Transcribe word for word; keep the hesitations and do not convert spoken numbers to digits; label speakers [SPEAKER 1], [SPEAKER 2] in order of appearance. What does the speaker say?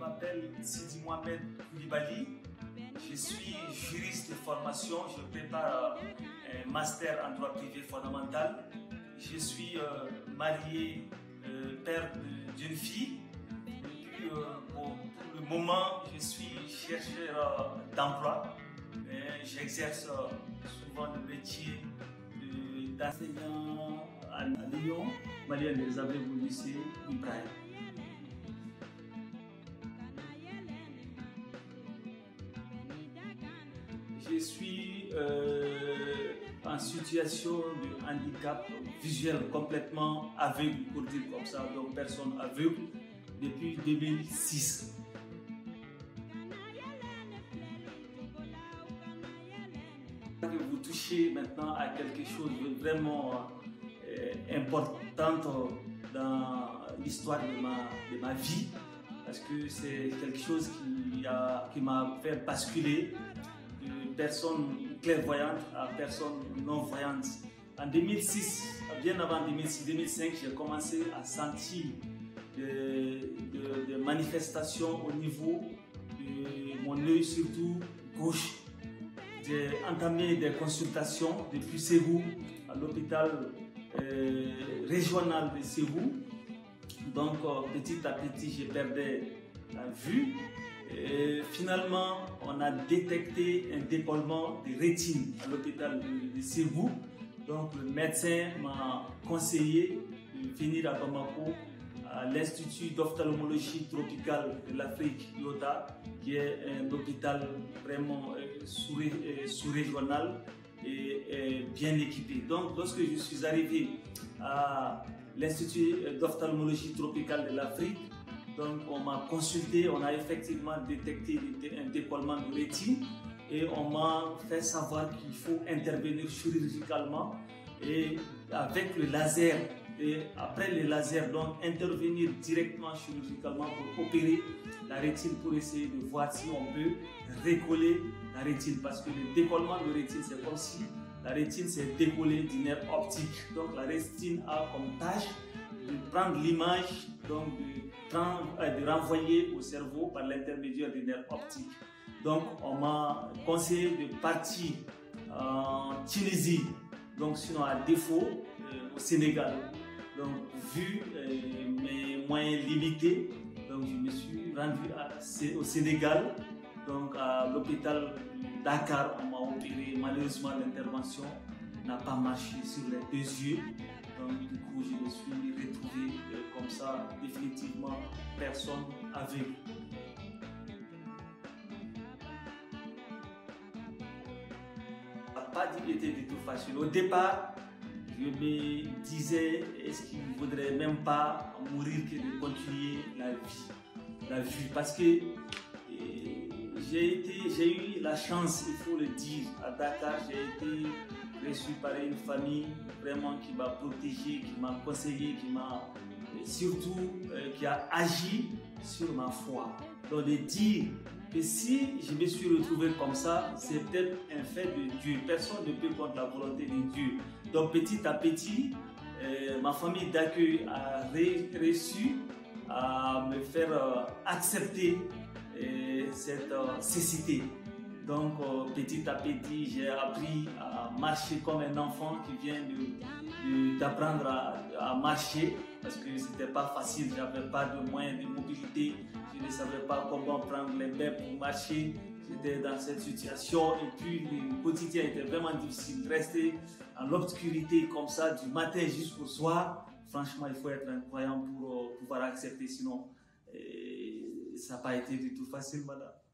[SPEAKER 1] m'appelle Sidi Mohamed Koulibaly. Je suis juriste de formation. Je prépare un master en droit privé fondamental. Je suis euh, marié, euh, père d'une fille. Et puis, euh, pour, pour le moment, je suis chercheur euh, d'emploi. J'exerce euh, souvent le métier d'enseignant à Lyon, Malia Elisabeth au lycée Ibrahim. Je suis euh, en situation de handicap visuel complètement aveugle, pour dire comme ça, donc personne aveugle, depuis deux mille six. Vous touchez maintenant à quelque chose de vraiment euh, important dans l'histoire de ma, de ma vie, parce que c'est quelque chose qui m'a qui fait basculer de personne clairvoyante à personne non-voyante. En deux mille six, bien avant deux mille six deux mille cinq, j'ai commencé à sentir des de, de manifestations au niveau de mon œil, surtout gauche. J'ai entamé des consultations depuis Ségou, à l'hôpital euh, régional de Ségou. Donc euh, petit à petit, j'ai perdu la vue. Et finalement, on a détecté un décollement de rétine à l'hôpital de, de Ségou. Donc le médecin m'a conseillé de venir à Bamako, à l'Institut d'ophtalmologie tropicale de l'Afrique, I O T A, qui est un hôpital vraiment euh, sous-régional et, et bien équipé. Donc, lorsque je suis arrivé à l'Institut d'ophtalmologie tropicale de l'Afrique, donc on m'a consulté, on a effectivement détecté un décollement de rétine et on m'a fait savoir qu'il faut intervenir chirurgicalement et avec le laser. Et après les lasers, donc intervenir directement chirurgicalement pour opérer la rétine, pour essayer de voir si on peut recoller la rétine. Parce que le décollement de rétine, c'est comme si la rétine s'est décollée du nerf optique. Donc la rétine a comme tâche de prendre l'image, donc de, prendre, euh, de renvoyer au cerveau par l'intermédiaire du nerf optique. Donc on m'a conseillé de partir en Tunisie, donc sinon à défaut euh, au Sénégal. Donc, vu euh, mes moyens limités, donc je me suis rendu à, au Sénégal, donc à l'hôpital Dakar. On m'a opéré. Malheureusement, l'intervention n'a pas marché sur les deux yeux. Donc, du coup, je me suis retrouvé euh, comme ça, définitivement, personne aveugle. Ça n'a pas été du tout facile. Au départ, je me disais, est-ce qu'il ne vaudrait même pas mourir que de continuer la vie, la vue, parce que j'ai été, j'ai eu la chance, il faut le dire, à Dakar, j'ai été reçu par une famille vraiment qui m'a protégé, qui m'a conseillé, qui m'a surtout euh, qui a agi sur ma foi. Donc de dire que si je me suis retrouvé comme ça, c'est peut-être un fait de Dieu. Personne ne peut contre la volonté de Dieu. Donc petit à petit, euh, ma famille d'accueil a réussi à me faire euh, accepter euh, cette euh, cécité. Donc euh, petit à petit, j'ai appris à marcher comme un enfant qui vient d'apprendre à, à marcher, parce que c'était pas facile, j'avais pas de moyens de mobilité, je ne savais pas comment prendre les mains pour marcher. J'étais dans cette situation et puis le quotidien était vraiment difficile. Rester en l'obscurité comme ça du matin jusqu'au soir, franchement il faut être un croyant pour euh, pouvoir accepter, sinon euh, ça n'a pas été du tout facile, madame.